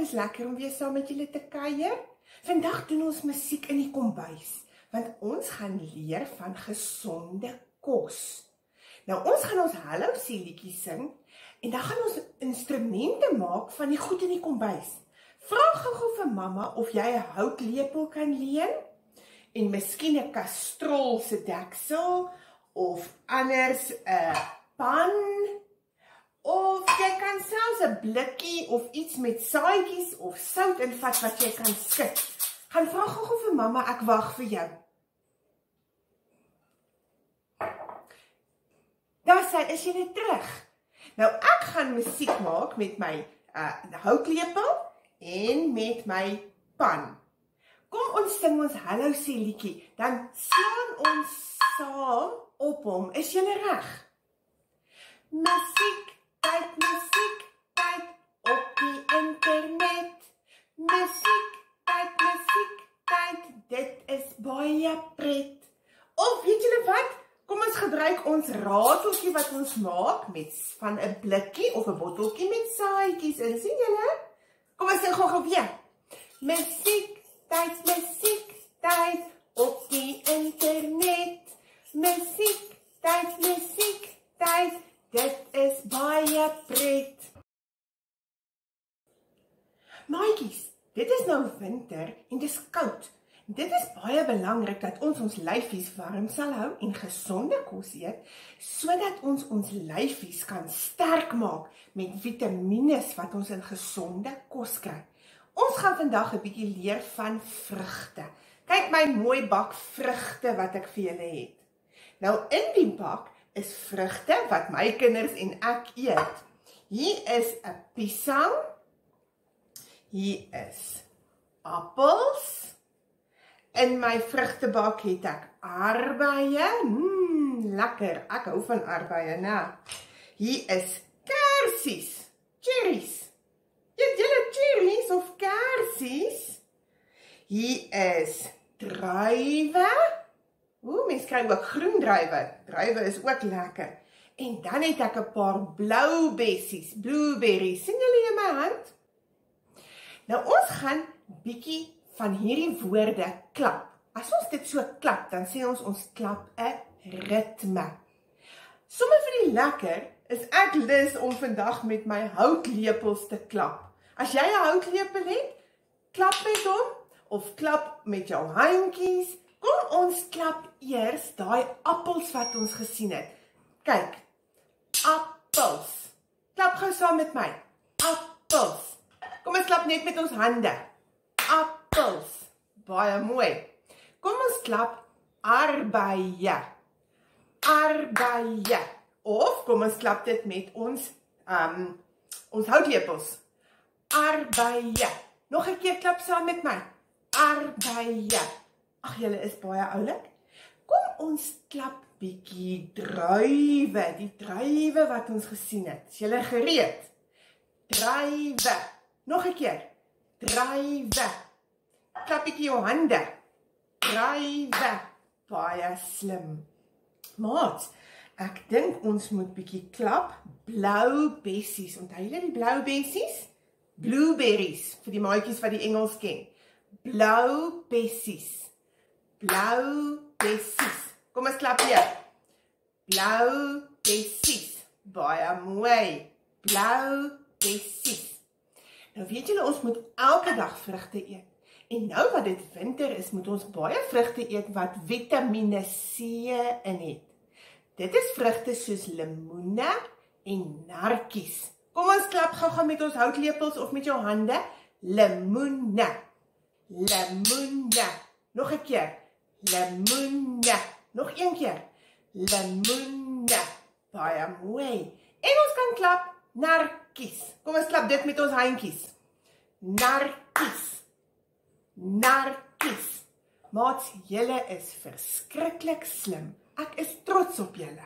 is lekker om weer saam met julle te kuier. Vandag doen ons musiek in die kombuis, want ons gaan leer van gesonde kos. Nou, ons gaan ons hallo sê liedjie sing, en dan gaan ons instrumente maak van die goed in die kombuis. Vra gou vir mamma of jy 'n houtlepel kan leen, en miskien 'n kastrol se deksel, of anders 'n pan, of jy kan selfs 'n blikkie of iets met saaitjies of sout invat wat jy kan skit. Gaan vra gou vir mamma, ek wag vir jou. Daar sê, is jy net terug? Nou, ek gaan musiek maak met my houtlepel en met my pan. Kom ons sing ons hallo sê liedjie, dan slaan ons saam op hom. Is julle reg? Musiek tyd op die internet. Musiek tyd, dit is baie pret. Of weet julle wat? Kom ons gebruik ons rateltjie wat ons maak van 'n blikkie of 'n botteltjie met saaitjies in. Sien julle? Kom ons sing gou weer. Musiek tyd op die internet. Musiek tyd, dit is baie pret. Maatjies, dit is nou winter en dis koud. Dit is baie belangrik dat ons lyfies warm sal hou en gesonde kos eet, sodat ons lyfies kan sterk maak met vitamiene wat ons in gesonde kos kry. Ons gaan vandag 'n bietjie leer van vrugte. Kyk my mooi bak vrugte wat ek vir julle het. Nou in die bak is vrugte wat my kinders en ek eet. Hier is 'n piesang. Hier is appels. In my vrugtebak het ek aardbeie. Lekker, ek hou van aardbeie, né? Hier is kersies, cherries. Eet julle cherries of kersies? Hier is druiwe. Mens kry ook groen druiwe. Druiwe is ook lekker. En dan het ek 'n paar blou bessies, blueberries. Sien julle in my hand? Nou ons gaan bietjie van hierdie woorde klap. As ons dit so klap, dan sê ons klap 'n ritme. Sommige vir die lekker is ek lus om vandag met my houtlepels te klap. As jy 'n houtlepel het, klap met hom of klap met jou handjies. Kom ons klap eers daai appels wat ons gesien het. Kyk, appels. Klap gou saam met my. Appels. Kom ons klap net met ons hande. Appels. Baie mooi. Kom ons klap aardbeie. Aardbeie. Of kom ons klap dit met ons houtlepels. Aardbeie. Nog 'n keer klap saam met my. Aardbeie. Ag, julle is baie oulik. Kom ons klap bietjie druiwe. Die druiwe wat ons gesien het. Is julle gereed? Druiwe. Nog 'n keer. Druiwe. Klap bietjie jou hande. Druiwe. Baie slim. Maat, ek dink ons moet bietjie klap blou bessies. Onthou julle die blou bessies? Blueberries, vir die maatjies wat die Engels ken. Blou bessies. Blou bessies. Kom ons klap weer. Blou bessies. Baie mooi. Blou bessies. Nou weet julle, ons moet elke dag vrugte eet. En nou wat dit winter is, moet ons baie vrugte eet wat Vitamiene C in het. Dit is vrugte soos lemoene en nartjies. Kom ons klap gou met ons houtlepels of met jou hande. Lemoene. Lemoene. Nog 'n keer. Lemoene. Nog een keer. Lemoene. Baie mooi. En ons kan klap nartjies. Kom ons klap dit met ons handjies. Nartjies. Nartjies. Maats, julle is verskriklik slim. Ek is trots op julle.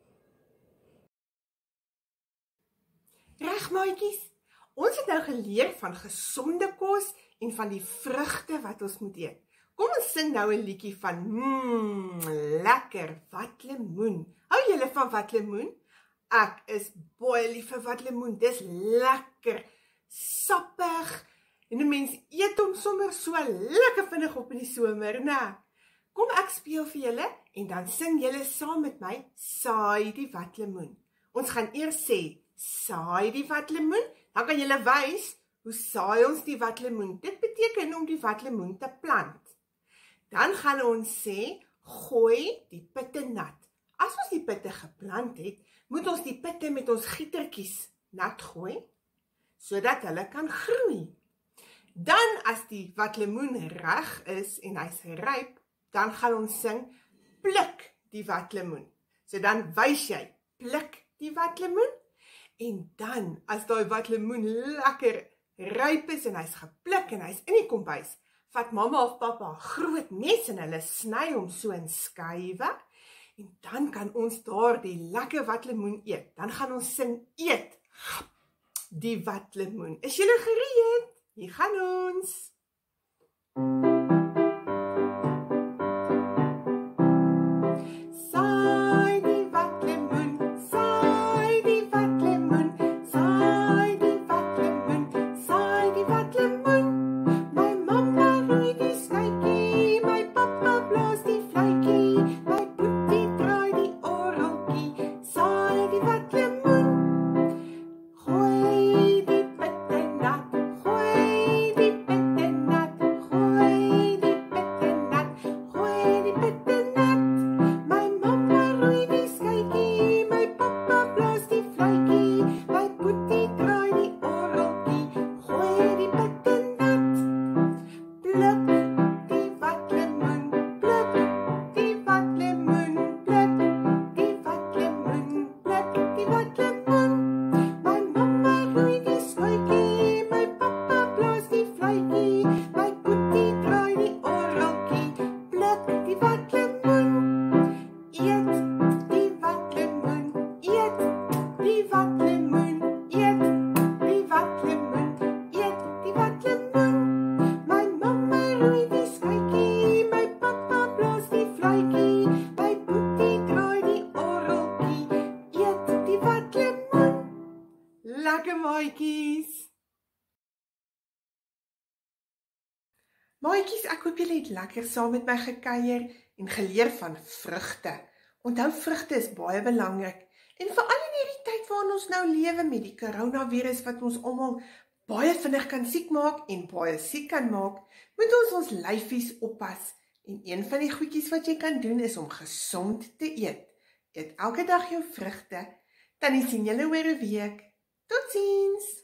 Reg, maatjies? Ons het nou geleer van gesonde kos en van die vrugte wat ons moet eet. Kom ons sing nou 'n liedjie van lekker watlemoen. Hou julle van watlemoen? Ek is baie lief vir watlemoen. Dis lekker, sappig En 'n mens eet hom sommer so lekker vinnig op in die somer, né? Kom ek speel vir julle en dan sing julle saam met my, saai die watlemoen. Ons gaan eers sê, saai die watlemoen, dan kan julle wys, hoe saai ons die watlemoen? Dit beteken om die watlemoen te plant. Dan gaan ons sê, gooi die pitte nat. As ons die pitte geplant het, moet ons die pitte met ons gietertjies nat gooi, sodat hulle kan groei. Dan as die watlemoen reg is en hy's ryp, dan gaan ons sing, pluk die watlemoen. So dan wys jy, pluk die watlemoen, en dan as daai watlemoen lekker ryp is en hy's gepluk en hy's in die kombuis, vat mamma of pappa 'n groot mes en hulle sny hom so in skywe, en dan kan ons daar die lekker watlemoen eet. Dan gaan ons sing, eet die watlemoen. Is julle gereed? Hier gaan ons. Saai die watlemoen, saai die watlemoen, saai die watlemoen, saai die watlemoen. My mamma roei die skytjie, my pappa blaas die fluitjie, my boetie draai die orgeltjie, saai die watlemoen. Gooi die pitte nat, gooi die pitte nat, gooi die pitte nat, gooi die pitte nat. My mamma roei die skytjie, my pappa blaas die fluitjie, my boetie draai die orgeltjie, gooi die pitte nat. Pluk die watlemoen, pluk die watlemoen, pluk die watlemoen, pluk die watlemoen. My mamma roei die skytjie, my pappa blaas die fluitjie, my boetie draai die orgeltjie, pluk die watlemoen. Eet die watlemoen, eet die watlemoen, eet die watlemoen, eet die watlemoen. My mamma roei die skytjie, my pappa blaas die fluitjie, my boetie draai die orgeltjie, eet die watlemoen. Lekker maatjies! Maatjies, ek hoop julle het lekker saam met my gekuier en geleer van vrugte. Onthou, vrugte is baie belangrik. En veral in hierdie tyd waarin ons nou lewe met die coronavirus wat ons almal baie vinnig kan siek maak en baie siek kan maak, moet ons lyfies oppas. En een van die goedjies wat jy kan doen is om gesond te eet. Eet elke dag jou vrugte. Dan sien julle oor 'n week. Totsiens!